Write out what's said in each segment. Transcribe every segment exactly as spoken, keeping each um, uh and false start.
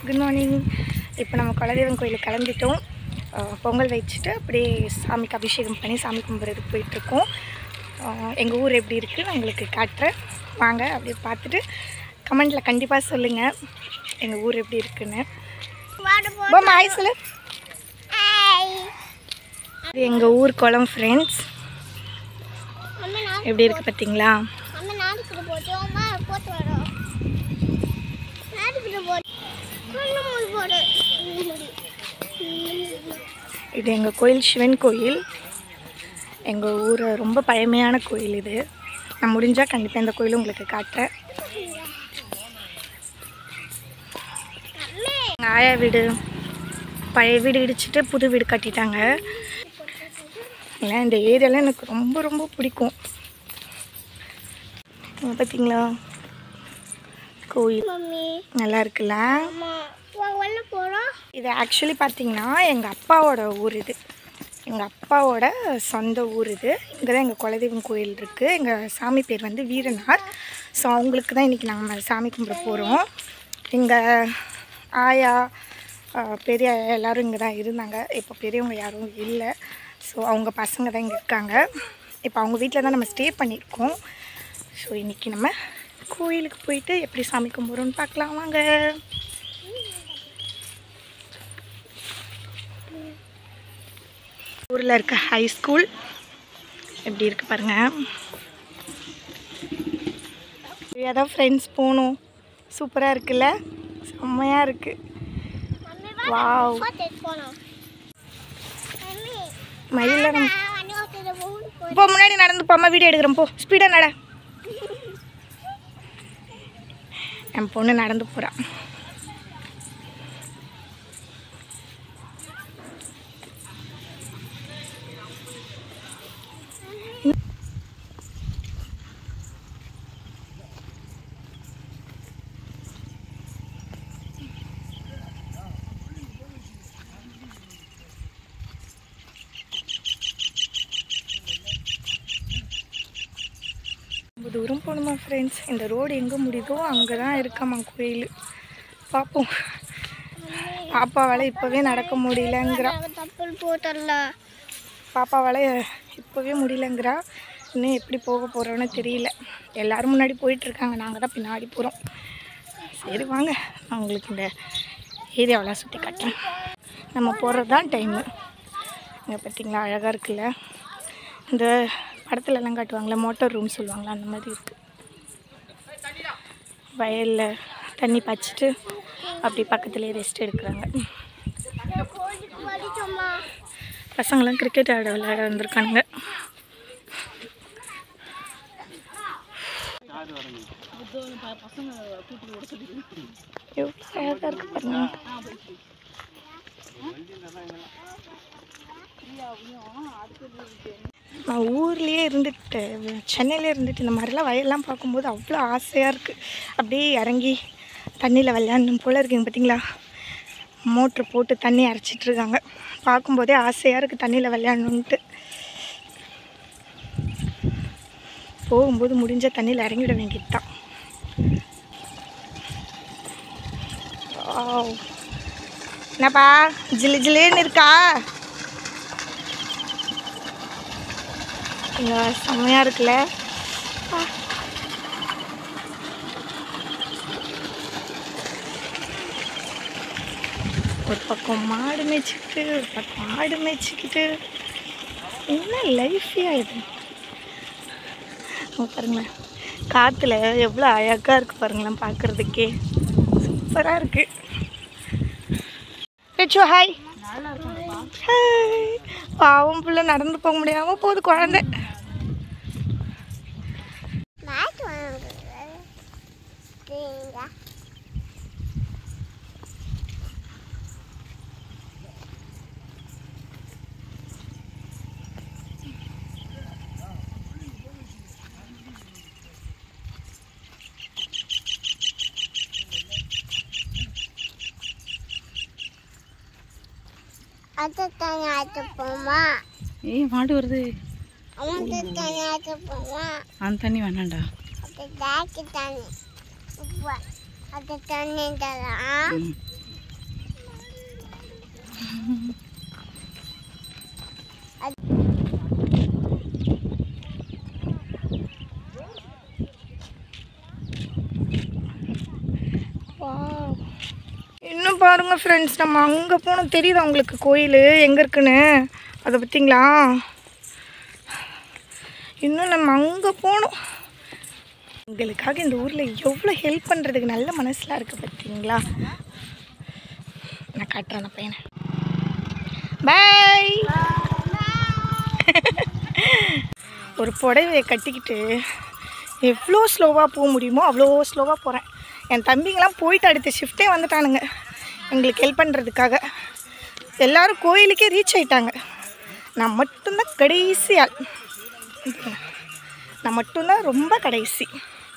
Good morning. இப்போ நம்ம குலதெய்வம் கோயிலுக்கு கிளம்பிட்டோம். பொங்கல் வச்சுட்டு அப்படியே சாமிக்கு அபிஷேகம் பண்ணி சாமி கும்பிட்றதுக்கு போயிட்டுருக்கோம். எங்கள் ஊர் எப்படி இருக்குது நான் உங்களுக்கு காட்டுறேன் வாங்க. அப்படியே பார்த்துட்டு கமெண்டில் கண்டிப்பாக சொல்லுங்கள் எங்கள் ஊர் எப்படி இருக்குன்னு. ஹாய் சொல்லு. எங்கள் ஊர் குளம் ஃப்ரெண்ட்ஸ் எப்படி இருக்குது பார்த்தீங்களா? இது எங்கள் கோயில் சிவன் கோயில். எங்கள் ஊர் ரொம்ப பழமையான கோயில் இது. நான் முடிஞ்சால் கண்டிப்பாக இந்த கோயில் உங்களுக்கு காட்டுறேன். எங்கள் ஆயா வீடு பழைய வீடு இடிச்சிட்டு புது வீடு கட்டிட்டாங்க. இல்லை இந்த ஏரியாலாம் எனக்கு ரொம்ப ரொம்ப பிடிக்கும். பார்த்தீங்களா கோயில் நல்லா இருக்குல்ல? இது ஆக்சுவலி பார்த்தீங்கன்னா எங்கள் அப்பாவோட ஊர். இது எங்கள் அப்பாவோட சொந்த ஊர். இது இங்கே தான் எங்கள் குலதெய்வம் கோயில் இருக்குது. எங்கள் சாமி பேர் வந்து வீரனார். ஸோ அவங்களுக்கு தான் இன்றைக்கி நாங்கள் சாமி கும்பிட போகிறோம். எங்கள் ஆயா பெரிய எல்லோரும் இங்கே தான் இருந்தாங்க. இப்போ பெரியவங்க யாரும் இல்லை. ஸோ அவங்க பசங்க தான் இங்கே இருக்காங்க. இப்போ அவங்க வீட்டில் தான் நம்ம ஸ்டே பண்ணியிருக்கோம். ஸோ இன்றைக்கி நம்ம கோயிலுக்கு போயிட்டு எப்படி சாமி கும்பிட்றோன்னு பார்க்கலாம் வாங்க. ஊரில் இருக்க ஹை ஸ்கூல் எப்படி இருக்குது பாருங்கள். அதான் ஃப்ரெண்ட்ஸ் போகணும். சூப்பராக இருக்குல்ல? செம்மையாக இருக்குது. வாவ் மயில நம்ம இப்போ முன்னாடி நடந்து போம்மா வீடியோ எடுக்கிறோம். போ ஸ்பீடாக நட. என் பொண்ணு நடந்து போகிறான். தூரம் போகணுமா ஃப்ரெண்ட்ஸ்? இந்த ரோடு எங்கே முடியுதோ அங்கே தான் இருக்காமா கோயில். பார்ப்போம். பாப்பாவால் இப்போவே நடக்க முடியலங்கிறா. பாப்பாவால் இப்போவே முடியலங்கிறா. இன்னும் எப்படி போக போகிறோன்னு தெரியல. எல்லோரும் முன்னாடி போயிட்டுருக்காங்க, நாங்கள் தான் பின்னாடி போகிறோம். சரி வாங்க, நான் உங்களுக்கு இந்த ஏரியாவெல்லாம் சுற்றி காட்டுறேன். நம்ம போகிறது தான் டைமு. இங்கே பார்த்தீங்களா அழகாக இருக்குல்ல? இந்த படத்துலலாம் காட்டுவாங்களே மோட்டார் ரூம் சொல்லுவாங்களா, அந்த மாதிரி இருக்குது. வயலில் தண்ணி பாய்ச்சிட்டு அப்படி பக்கத்துலேயே ரெஸ்ட் எடுக்கிறாங்க. பசங்களாம் கிரிக்கெட் ஆட விளையாட வந்திருக்கானுங்க. எவ்வளோ அழகாக இருக்கு பாருங்க. நான் ஊர்லேயே இருந்துட்டு சென்னையிலே இருந்துட்டு இந்த மாதிரிலாம் வயல்லாம் பார்க்கும்போது அவ்வளோ ஆசையாக இருக்குது. அப்படியே இறங்கி தண்ணியில் விளையாடணும் போல் இருக்குங்க. பார்த்தீங்களா மோட்ரு போட்டு தண்ணி அரைச்சிட்ருக்காங்க. பார்க்கும்போதே ஆசையாக இருக்குது தண்ணியில் விளையாடணுன்ட்டு. போகும்போது முடிஞ்ச தண்ணியில் இறங்கிவிட வேண்டியது தான். என்னப்பா ஜில்லு ஜில்லுன்னு இருக்கா? இங்கே செம்மையாக இருக்குல்ல? ஒரு பக்கம் மாடு மேய்ச்சிக்கிட்டு ஒரு பக்கம் ஆடு மேய்ச்சிக்கிட்டு என்ன லைஃபே ஆயிடுது. பாருங்களேன் காற்றுல எவ்வளோ அழகாக இருக்குது பாருங்களேன், பார்க்குறதுக்கே சூப்பராக இருக்குது. பேச்சு ஹாய். ஹாய். பாவம் பிள்ளை நடந்து போக முடியாமல் போகுது குழந்தை. அது தண்ணி ஆற்ற போமா. ஏய் மாடு வருது. அது தண்ணி ஆற்ற போமா. அந்த தண்ணி வேணாண்டா. அது தாக்கி தண்ணி. அது தண்ணி தரா. இன்னும் பாருங்கள் ஃப்ரெண்ட்ஸ், நம்ம அங்கே போனோம். தெரியுதா உங்களுக்கு கோயில் எங்கே இருக்குன்னு? அதை பார்த்தீங்களா? இன்னும் நம்ம அங்கே போகணும். எங்களுக்காக இந்த ஊரில் எவ்வளோ ஹெல்ப் பண்ணுறதுக்கு நல்ல மனசுலாம் இருக்குது பார்த்தீங்களா? நான் காட்டுறேன் அந்த பையனை. பாய். ஒரு புடவையை கட்டிக்கிட்டு எவ்வளோ ஸ்லோவாக போக முடியுமோ அவ்வளோ ஸ்லோவாக போகிறேன். என் தம்பிங்கெலாம் போயிட்டு அடுத்த ஷிஃப்ட்டே வந்துட்டானுங்க எங்களுக்கு ஹெல்ப் பண்ணுறதுக்காக. எல்லோரும் கோயிலுக்கே ரீச் ஆகிட்டாங்க. நான் மட்டும்தான் கடைசி ஆள். நான் மட்டும்தான் ரொம்ப கடைசி.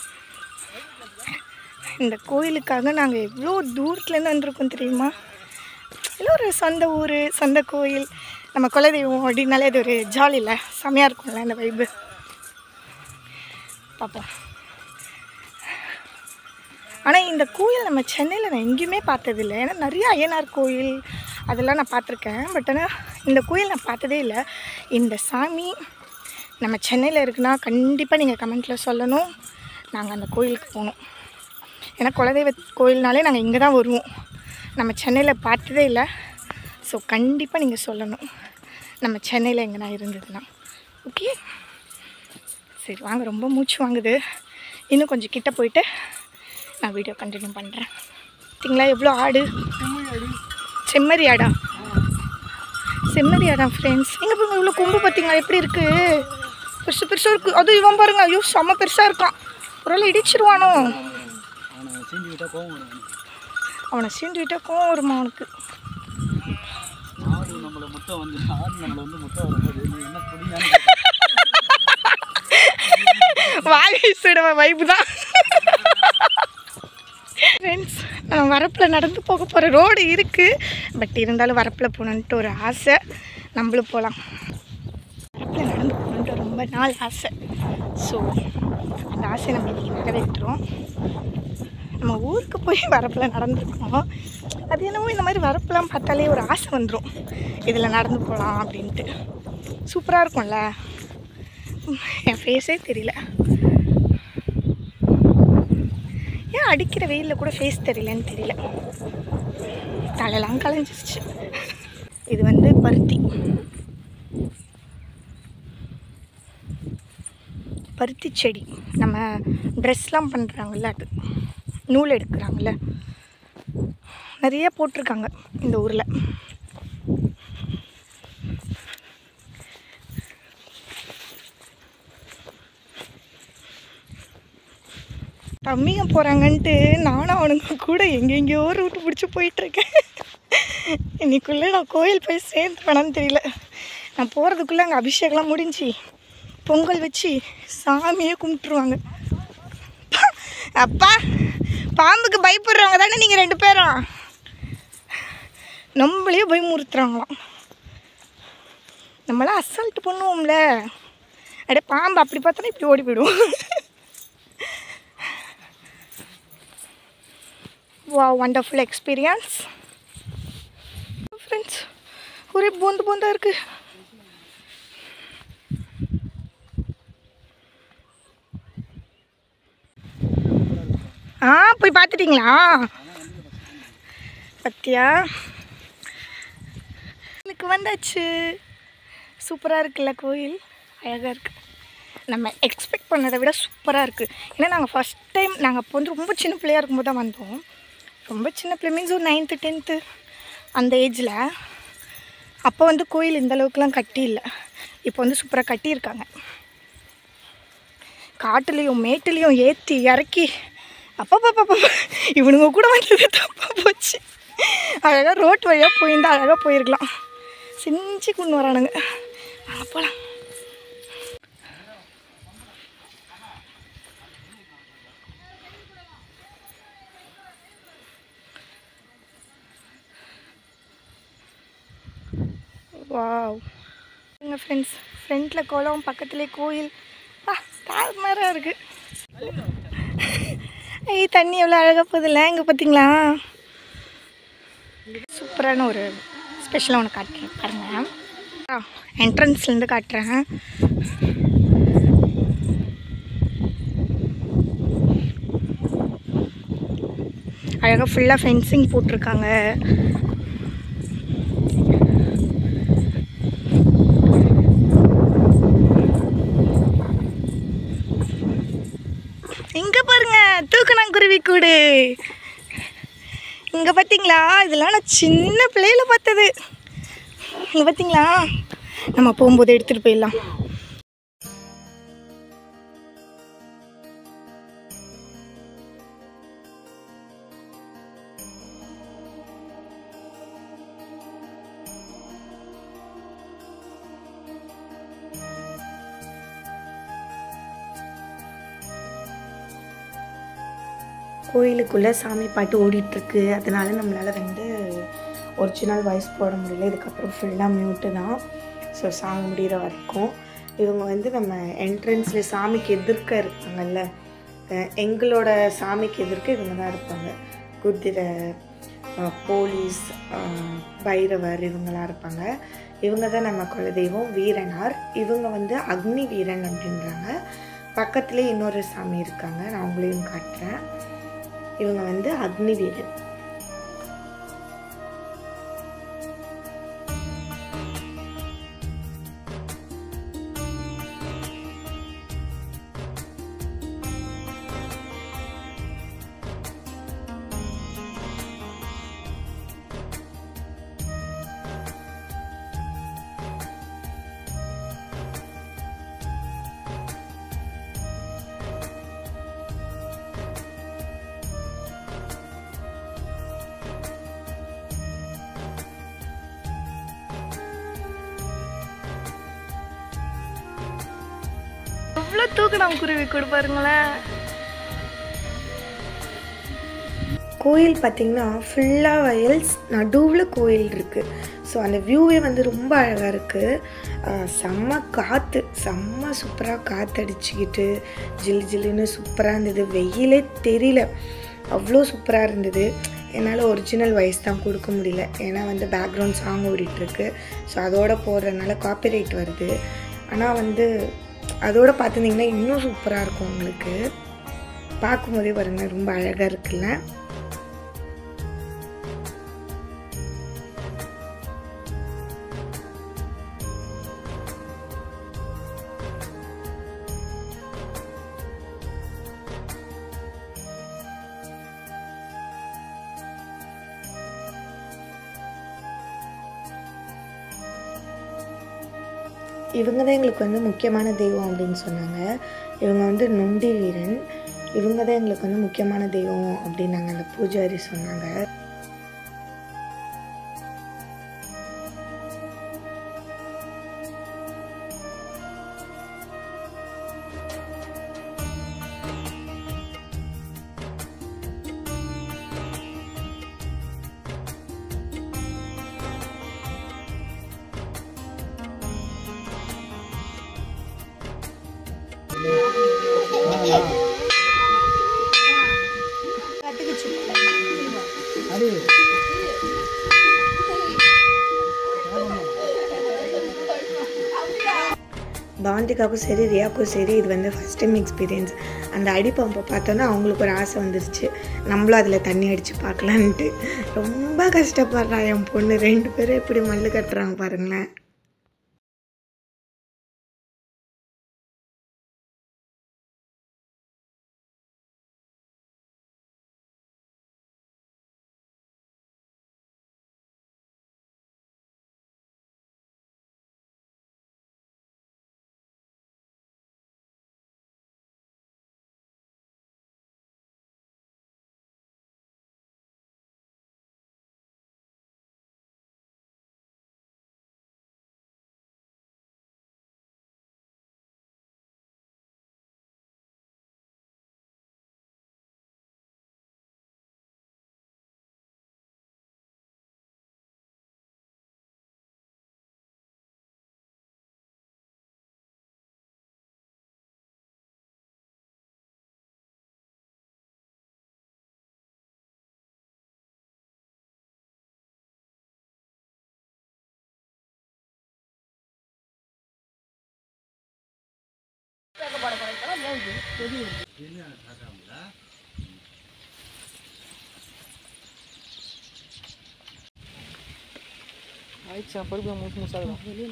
இந்த கோயிலுக்காக நாங்கள் எவ்வளோ தூரத்துலேருந்து வந்திருக்கோம் தெரியுமா? இல்லை ஒரு சொந்த ஊர், சொந்த கோயில், நம்ம குலதெய்வம் அப்படின்னாலே அது ஒரு ஜாலி இல்லை? செமையாக இருக்கும்ல அந்த வைப்பு. பார்ப்போம். ஆனால் இந்த கோயில் நம்ம சென்னையில் நான் எங்கேயுமே பார்த்ததில்லை. ஏன்னா நிறைய ஐயனார் கோயில் அதெல்லாம் நான் பார்த்துருக்கேன். பட் ஆனால் இந்த கோயில் நான் பார்த்ததே இல்லை. இந்த சாமி நம்ம சென்னையில் இருக்குன்னா கண்டிப்பாக நீங்கள் கமெண்ட்டில் சொல்லணும். நாங்கள் அந்த கோயிலுக்கு போகணும். ஏன்னா குலதெய்வ கோயில்னாலே நாங்கள் இங்கே தான் வருவோம். நம்ம சென்னையில் பார்த்ததே இல்லை. ஸோ கண்டிப்பாக நீங்கள் சொல்லணும் நம்ம சென்னையில் எங்கன்னா இருந்ததுன்னா. ஓகே, சரி வாங்க. ரொம்ப மூச்சு வாங்குது. இன்னும் கொஞ்சம் கிட்ட போயிட்டு நான் வீடியோ கண்டினியூ பண்ணுறேன். பார்த்தீங்களா எவ்வளோ ஆடு? செம்மறி ஆடா? செம்மறி ஆடா ஃப்ரெண்ட்ஸ். எங்கே பாருங்க இவ்வளோ கொம்பு பார்த்தீங்களா எப்படி இருக்குது? பெருசு பெருசாக இருக்குது. அதுவும் இவன் பாருங்க, ஐயோ செம்ம பெருசாக இருக்கான். ஒரு வேளை இடிச்சிருவானோ? அவனை சீண்டி விட்டால் கோவம் வருமா அவனுக்கு? வாகை சுடவ வைப்பு தான் ஃப்ரெண்ட்ஸ். நான் வரப்பில் நடந்து போக போகிற ரோடு இருக்குது. பட் இருந்தாலும் வரப்பில் போகணுன்ட்டு ஒரு ஆசை. நம்மளும் போகலாம். வரப்பில் நடந்து போகணுன்ட்டு ரொம்ப நாள் ஆசை. ஸோ அந்த ஆசை நம்ம இன்றைக்கி நிறைவேற்றுறோம். நம்ம ஊருக்கு போய் வரப்பில் நடந்துருக்கோம். அது என்னமோ இந்த மாதிரி வரப்பெல்லாம் பார்த்தாலே ஒரு ஆசை வந்துடும், இதில் நடந்து போகலாம் அப்படின்ட்டு. சூப்பராக இருக்கும்ல. என் ஃபேஸே தெரியல. ஏன் அடிக்கிற வெயிலில் கூட ஃபேஸ் தெரியலன்னு தெரியல. தலையெல்லாம் கலைஞ்சிருச்சு. இது வந்து பருத்தி பருத்தி செடி. நம்ம ட்ரெஸ்லாம் பண்ணுறாங்கல்ல, அது நூல் எடுக்கிறாங்கல்ல, நிறைய போட்டிருக்காங்க இந்த ஊரில். தம்பிங்க போகிறாங்கன்ட்டு நானும் அவனுங்க கூட எங்கெங்கேயோ ரூட்டு பிடிச்சி போயிட்டுருக்கேன். இன்னைக்குள்ளே நான் கோயில் போய் சேர்ந்து வேணான்னு தெரியல. நான் போகிறதுக்குள்ளே அங்கே அபிஷேகம்லாம் முடிஞ்சு பொங்கல் வச்சு சாமியே கும்பிட்டுருவாங்க. அப்பா, பாம்புக்கு பயப்படுறவங்க தானே நீங்கள் ரெண்டு பேரும்? நம்மளையே பயமுறுத்துறாங்களாம். நம்மளாம் அசால்ட்டு பண்ணுவோம்ல. அடே பாம்பு அப்படி பார்த்தோன்னா இப்படி ஓடி போயிடுவோம். வா, வண்டர்ஃபுல் எக்ஸ்பீரியன்ஸ் ஃப்ரெண்ட்ஸ். ஒரே போந்து போந்தாக இருக்குது. ஆ, போய் பார்த்துட்டிங்களா? பத்தியா எனக்கு வந்தாச்சு. சூப்பராக இருக்குல்ல கோயில்? அழகாக இருக்குது. நம்ம எக்ஸ்பெக்ட் பண்ணதை விட சூப்பராக இருக்குது. ஏன்னா நாங்கள் ஃபஸ்ட் டைம் நாங்கள் அப்போ வந்து ரொம்ப சின்ன பிள்ளையாக இருக்கும்போது தான் வந்தோம். ரொம்ப சின்ன பிள்ளை மீன்ஸ் ஒரு நைன்த்து டென்த்து அந்த ஏஜில். அப்போ வந்து கோயில் இந்த அளவுக்குலாம் கட்டி இல்லை. இப்போ வந்து சூப்பராக கட்டியிருக்காங்க. காட்டுலேயும் மேட்டுலேயும் ஏற்றி இறக்கி அப்பப்பப்பப்ப இவனுங்க கூட வந்தது தப்பாக போச்சு. அழகாக ரோட்டு வழியாக போயிருந்தால் அழகாக போயிருக்கலாம். செஞ்சு கொண்டு வரானுங்க. வாங்க போகலாம். வாவ் எங்கள் ஃப்ரெண்ட்ஸ், ஃப்ரெண்டில் குளம், பக்கத்துலேயே கோயில். ஆ, தாறுமாறாக இருக்குது. ஐய், தண்ணி எவ்வளோ அழகாக போகுதில்ல இங்கே பார்த்தீங்களா? சூப்பரான ஒரு ஸ்பெஷலாக ஒன்று காட்டுறேன் பாருங்கள். என்ட்ரன்ஸ்லேருந்து காட்டுறேன். அழகாக ஃபுல்லாக ஃபென்சிங் போட்டிருக்காங்க. இங்கே பாருங்க தூக்கணாங்குருவி கூடு. இங்கே பார்த்தீங்களா, இதெல்லாம் நான் சின்ன பிள்ளையில பார்த்தது. இங்கே பார்த்தீங்களா, நம்ம போகும்போது எடுத்துகிட்டு போயிடலாம். கோயிலுக்குள்ளே சாமி பாட்டு ஓடிட்டுருக்கு, அதனால நம்மளால் வந்து ஒரிஜினல் வாய்ஸ் போட முடியல. இதுக்கப்புறம் ஃபுல்லாக மியூட்டு தான். ஸோ சாங் முடிகிற வரைக்கும் இவங்க வந்து நம்ம என்ட்ரன்ஸில் சாமிக்கு எதிர்க்க இருப்பாங்கல்ல, எங்களோட சாமிக்கு எதிர்க்க இவங்க தான் இருப்பாங்க. குதிரை, போலீஸ், பைரவர் இவங்களாம் இருப்பாங்க. இவங்க தான் நம்ம குலதெய்வம் வீரனார். இவங்க வந்து அக்னி வீரன் அப்படின்றாங்க. பக்கத்துலேயே இன்னொரு சாமி இருக்காங்க, நான் அவங்களையும் காட்டுறேன். இவங்க வந்து அக்னி வீரன். எவ்வளோ தூக்கணாங்குருவி கூட பாருங்களேன். கோயில் பார்த்திங்கன்னா ஃபுல்லாக வயல்ஸ், நடுவில் கோயில் இருக்குது. ஸோ அந்த வியூவே வந்து ரொம்ப அழகாக இருக்குது. செம்ம காற்று, செம்ம சூப்பராக காற்றடிச்சிக்கிட்டு ஜில்லு ஜில்லுன்னு சூப்பராக இருந்தது. வெயிலே தெரியல, அவ்வளோ சூப்பராக இருந்தது. என்னால் ஒரிஜினல் வாய்ஸ் தான் கொடுக்க முடியல, ஏன்னா வந்து பேக்ரவுண்ட் சாங் ஓடிட்டுருக்கு. ஸோ அதோடு போடுறதுனால காப்பிரைட் வருது. ஆனால் வந்து அதோடு பார்த்துருந்தீங்கன்னா இன்னும் சூப்பராக இருக்கும். உங்களுக்கு பார்க்கும்போதே பாருங்கள், ரொம்ப அழகாக இருக்குல்ல. இவங்க தான் எங்களுக்கு வந்து முக்கியமான தெய்வம் அப்படின்னு சொன்னாங்க. இவங்க வந்து நொண்டி வீரன். இவங்க தான் எங்களுக்கு வந்து முக்கியமான தெய்வம் அப்படின்னாங்க அந்த பூஜாரி சொன்னாங்க. பாந்திகாவுக்கும் சரி ரியாவுக்கும் சரி இது வந்து ஃபஸ்ட் டைம் எக்ஸ்பீரியன்ஸ். அந்த அடி பம்பை பார்த்தோன்னா அவங்களுக்கு ஒரு ஆசை வந்துருச்சு, நம்மளும் அதில் தண்ணி அடித்து பார்க்கலான்ட்டு. ரொம்ப கஷ்டப்படுறா என் பொண்ணு. ரெண்டு பேரும் எப்படி மல்லு கட்டுறாங்க பாருங்களேன். ஆயிடுச்சா பருப்பு மூசு மூசாக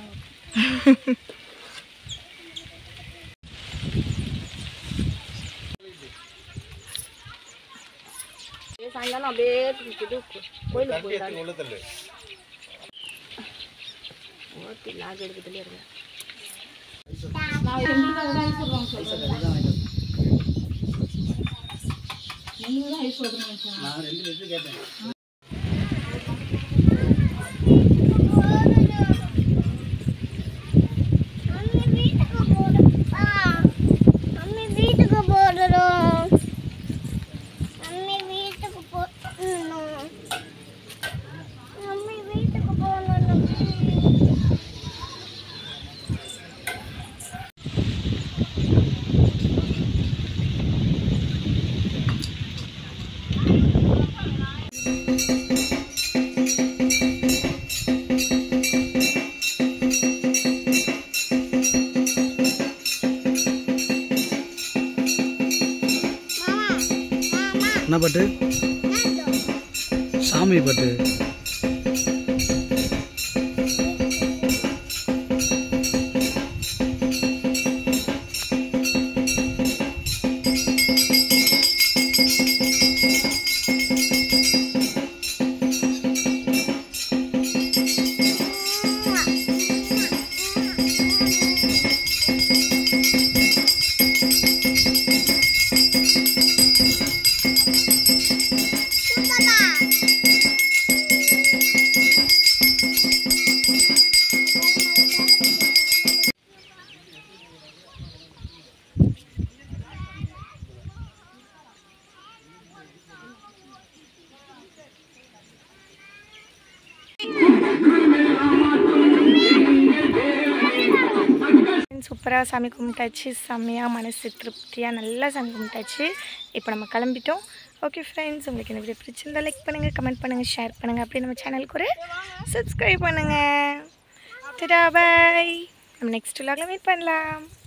சாயங்காலம் அப்படியே இது கோயிலுக்கு போயிடலாம். ஓகே லாக் எடுத்துகிட்டே இருக்கேன். என்ன பாட்டு? சாமி பாட்டு. சூப்பராக சாமி கும்பிட்டாச்சு. செம்மையாக மனசு திருப்தியாக நல்லா சாமி கும்பிட்டாச்சு. இப்போ நம்ம கிளம்பிட்டோம். ஓகே ஃப்ரெண்ட்ஸ், உங்களுக்கு இந்த வீடியோ பிடிச்சிருந்தா லைக் பண்ணுங்கள், கமெண்ட் பண்ணுங்கள், ஷேர் பண்ணுங்கள். அப்படியே நம்ம சேனலுக்கு ஒரு சப்ஸ்கிரைப் பண்ணுங்கள். டடா பாய். நம்ம நெக்ஸ்ட் விலாகில் மீட் பண்ணலாம்.